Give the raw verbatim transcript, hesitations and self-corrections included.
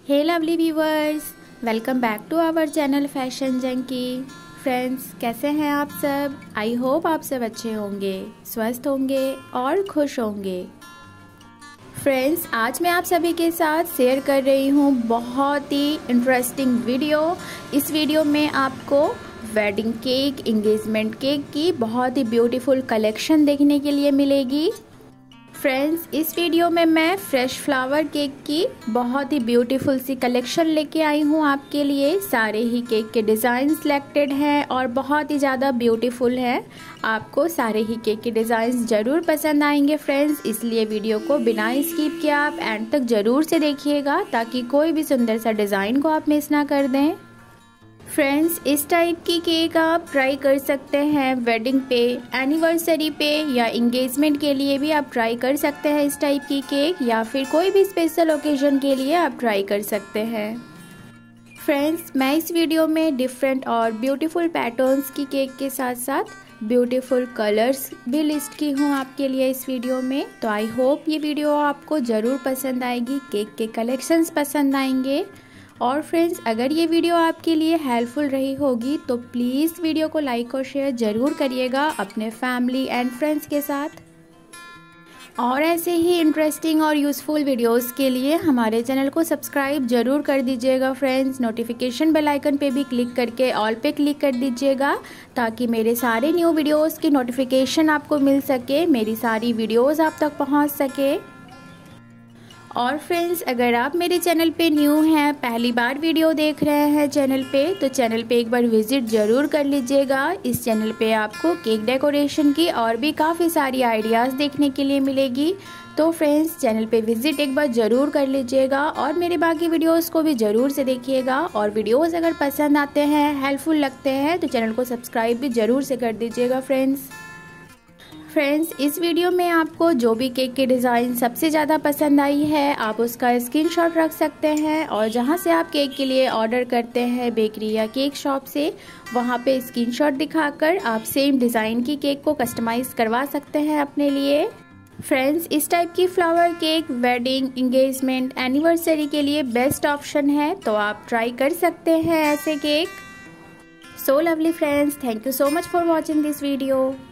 Hey lovely viewers, welcome back to our channel fashion junkie. Friends, कैसे हैं आप सब? आई होप आप सब अच्छे होंगे, स्वस्थ होंगे और खुश होंगे। फ्रेंड्स, आज मैं आप सभी के साथ शेयर कर रही हूँ बहुत ही इंटरेस्टिंग वीडियो। इस वीडियो में आपको वेडिंग केक, इंगेजमेंट केक की बहुत ही ब्यूटीफुल कलेक्शन देखने के लिए मिलेगी। फ्रेंड्स, इस वीडियो में मैं फ्रेश फ्लावर केक की बहुत ही ब्यूटीफुल सी कलेक्शन लेके आई हूँ आपके लिए। सारे ही केक के डिज़ाइन सिलेक्टेड हैं और बहुत ही ज़्यादा ब्यूटीफुल है। आपको सारे ही केक के डिज़ाइन ज़रूर पसंद आएंगे फ्रेंड्स, इसलिए वीडियो को बिना स्किप किए आप एंड तक ज़रूर से देखिएगा ताकि कोई भी सुंदर सा डिज़ाइन को आप मिस ना कर दें। फ्रेंड्स, इस टाइप की केक आप ट्राई कर सकते हैं वेडिंग पे, एनिवर्सरी पे या इंगेजमेंट के लिए भी आप ट्राई कर सकते हैं इस टाइप की केक, या फिर कोई भी स्पेशल ओकेजन के लिए आप ट्राई कर सकते हैं। फ्रेंड्स, मैं इस वीडियो में डिफरेंट और ब्यूटीफुल पैटर्न्स की केक के साथ साथ ब्यूटीफुल कलर्स भी लिस्ट की हूँ आपके लिए इस वीडियो में। तो आई होप ये वीडियो आपको ज़रूर पसंद आएगी, केक के कलेक्शंस पसंद आएंगे। और फ्रेंड्स, अगर ये वीडियो आपके लिए हेल्पफुल रही होगी तो प्लीज़ वीडियो को लाइक और शेयर ज़रूर करिएगा अपने फैमिली एंड फ्रेंड्स के साथ। और ऐसे ही इंटरेस्टिंग और यूज़फुल वीडियोस के लिए हमारे चैनल को सब्सक्राइब ज़रूर कर दीजिएगा फ्रेंड्स। नोटिफिकेशन बेल आइकन पे भी क्लिक करके ऑल पे क्लिक कर दीजिएगा ताकि मेरे सारे न्यू वीडियोस की नोटिफिकेशन आपको मिल सके, मेरी सारी वीडियोस आप तक पहुंच सके। और फ्रेंड्स, अगर आप मेरे चैनल पे न्यू हैं, पहली बार वीडियो देख रहे हैं चैनल पे, तो चैनल पे एक बार विजिट ज़रूर कर लीजिएगा। इस चैनल पे आपको केक डेकोरेशन की और भी काफ़ी सारी आइडियाज़ देखने के लिए मिलेगी। तो फ्रेंड्स, चैनल पे विजिट एक बार ज़रूर कर लीजिएगा और मेरे बाकी वीडियोस को भी ज़रूर से देखिएगा। और वीडियोस अगर पसंद आते हैं, हेल्पफुल लगते हैं, तो चैनल को सब्सक्राइब भी ज़रूर से कर दीजिएगा फ्रेंड्स। फ्रेंड्स, इस वीडियो में आपको जो भी केक की डिज़ाइन सबसे ज़्यादा पसंद आई है, आप उसका स्क्रीनशॉट रख सकते हैं और जहां से आप केक के लिए ऑर्डर करते हैं बेकरी या केक शॉप से, वहां पे स्क्रीनशॉट दिखाकर आप सेम डिज़ाइन की केक को कस्टमाइज़ करवा सकते हैं अपने लिए। फ्रेंड्स, इस टाइप की flower cake wedding, engagement, anniversary के लिए बेस्ट ऑप्शन है, तो आप ट्राई कर सकते हैं ऐसे cake. So lovely friends, thank you so much for watching this video.